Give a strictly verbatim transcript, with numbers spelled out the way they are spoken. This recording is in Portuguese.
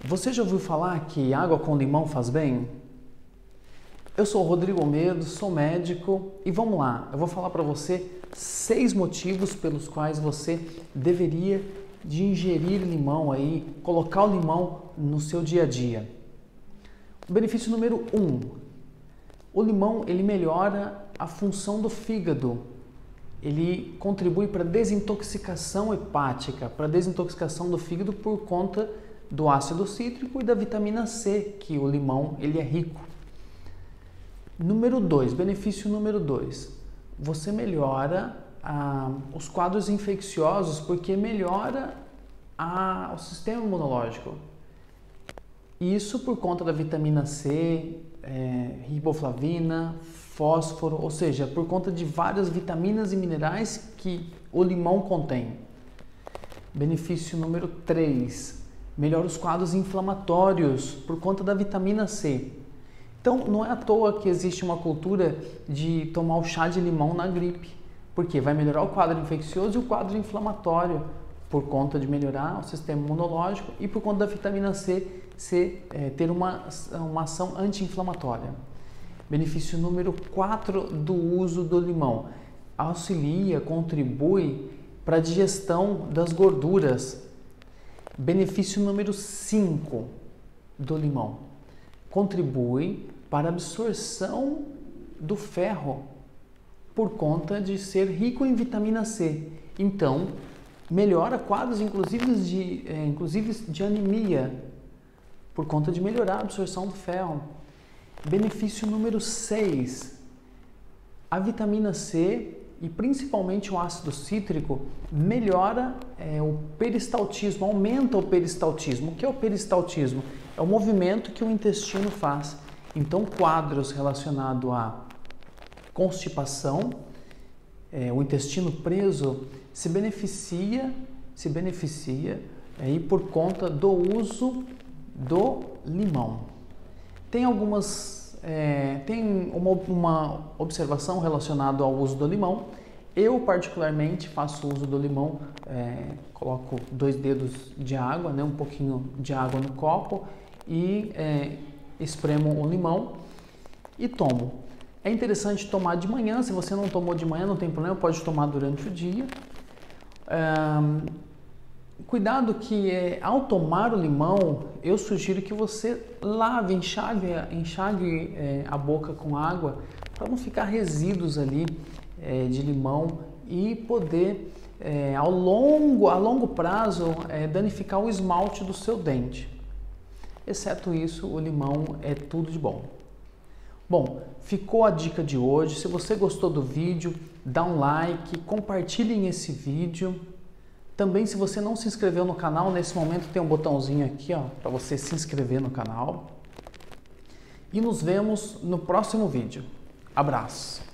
Você já ouviu falar que água com limão faz bem? Eu sou o Rodrigo Almeida, sou médico e vamos lá, eu vou falar para você seis motivos pelos quais você deveria de ingerir limão aí, colocar o limão no seu dia a dia. O benefício número um, o limão ele melhora a função do fígado, ele contribui para a desintoxicação hepática, para a desintoxicação do fígado por conta do ácido cítrico e da vitamina C, que o limão ele é rico. Número dois, benefício número dois, você melhora ah, os quadros infecciosos porque melhora a, o sistema imunológico. Isso por conta da vitamina C, é, riboflavina, fósforo, ou seja, por conta de várias vitaminas e minerais que o limão contém. Benefício número três, melhora os quadros inflamatórios por conta da vitamina C. Então, não é à toa que existe uma cultura de tomar o chá de limão na gripe, porque vai melhorar o quadro infeccioso e o quadro inflamatório, por conta de melhorar o sistema imunológico e por conta da vitamina C ser, é, ter uma, uma ação anti-inflamatória. Benefício número quatro do uso do limão, auxilia, contribui para a digestão das gorduras. Benefício número cinco do limão, contribui para a absorção do ferro por conta de ser rico em vitamina C. Então, melhora quadros inclusive de, é, inclusive de anemia por conta de melhorar a absorção do ferro. Benefício número seis, a vitamina C e principalmente o ácido cítrico melhora é, o peristaltismo, aumenta o peristaltismo. O que é o peristaltismo? É o movimento que o intestino faz. Então, quadros relacionados à constipação, é, o intestino preso, se beneficia, se beneficia aí por conta do uso do limão. Tem algumas, é, tem uma, uma observação relacionada ao uso do limão. Eu particularmente faço uso do limão, é, coloco dois dedos de água, né, um pouquinho de água no copo e é, espremo o limão e tomo. É interessante tomar de manhã, se você não tomou de manhã não tem problema, pode tomar durante o dia. É, cuidado que é, ao tomar o limão, eu sugiro que você lave, enxague, enxague é, a boca com água para não ficar resíduos ali é, de limão e poder é, ao longo, a longo prazo é, danificar o esmalte do seu dente. Exceto isso, o limão é tudo de bom. Bom, ficou a dica de hoje. Se você gostou do vídeo, dá um like, compartilhem esse vídeo. Também, se você não se inscreveu no canal, nesse momento tem um botãozinho aqui, ó, para você se inscrever no canal. E nos vemos no próximo vídeo. Abraço!